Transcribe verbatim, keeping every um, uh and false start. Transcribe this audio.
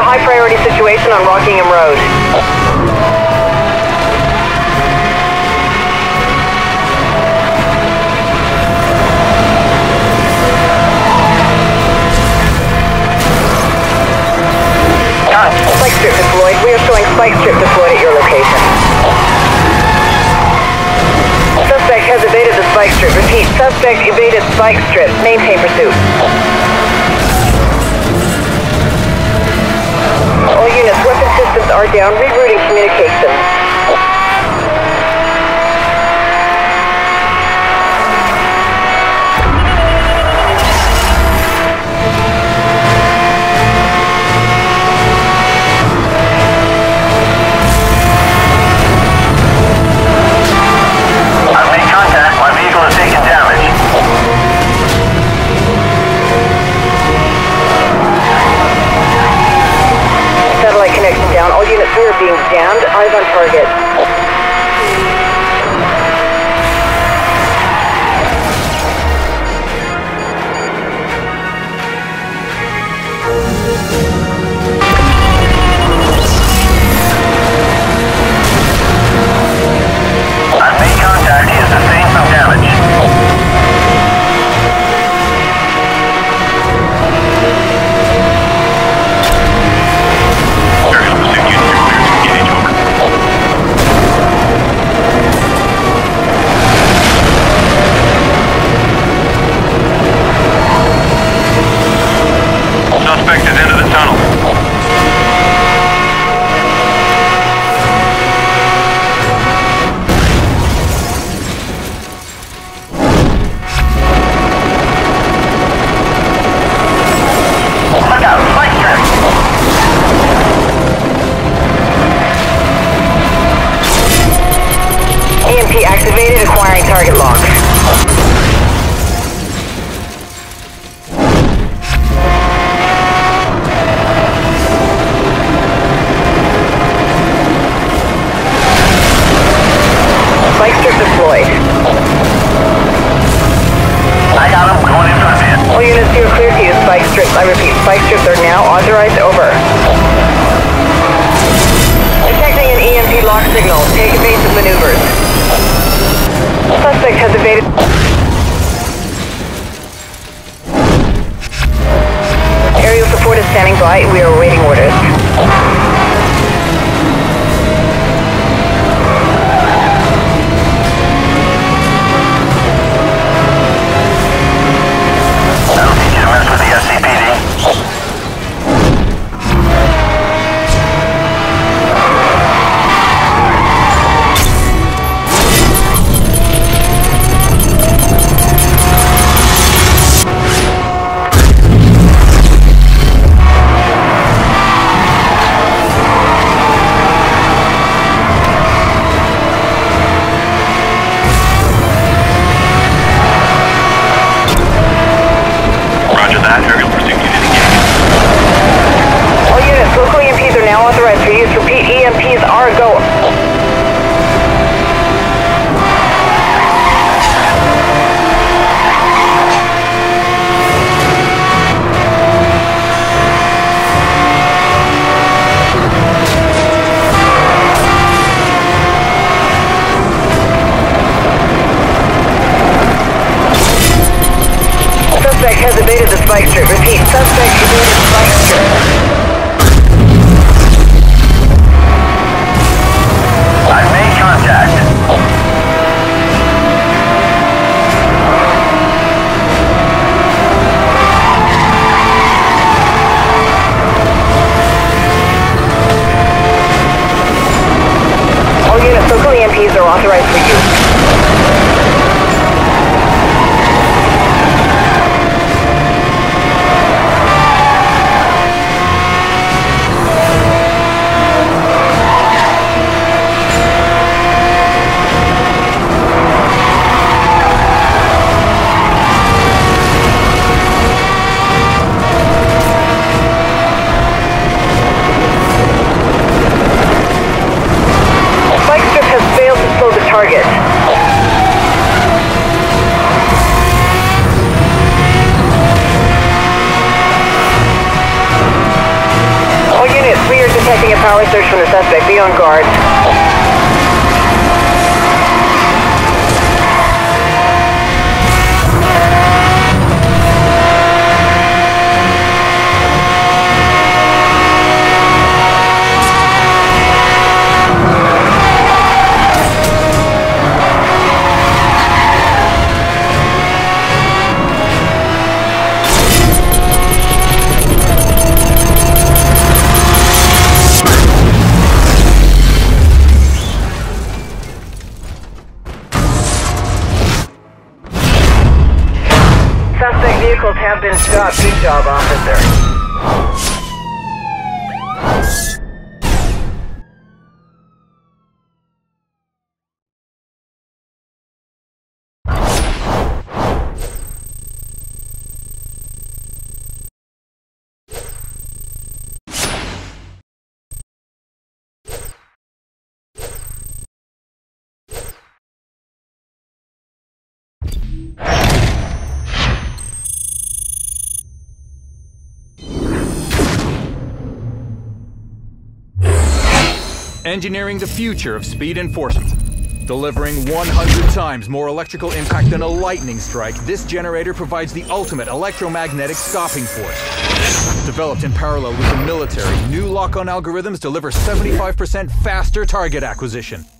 high priority situation on Rockingham Road. Spike strip deployed. We are showing spike strip deployed at your location. Suspect has evaded the spike strip. Repeat, suspect evaded spike strip. Maintain pursuit. All units, weapon systems are down. Rerouting communications. All units, we are being jammed. Eyes on target. I've made contact. He has sustained some damage. Suspect is into the tunnel. Look out, spike strip! E M P activated, acquiring target lock. Spike strip deployed. I got him. Going in front of me. All units, you are clear to use spike strips. I repeat, spike strips are now authorized. Over. Detecting an E M P lock signal. Take evasive maneuvers. Suspect has evaded. Aerial support is standing by. We are awaiting orders. With the S C P D. Suspect has evaded the spike strip. Repeat, suspect evaded the spike strip. I've made contact. All units, local E M Ps are authorized for use. on guard. Suspect vehicles have been stopped. Good job, officer. Engineering the future of speed enforcement. Delivering one hundred times more electrical impact than a lightning strike, this generator provides the ultimate electromagnetic stopping force. Developed in parallel with the military, new lock-on algorithms deliver seventy-five percent faster target acquisition.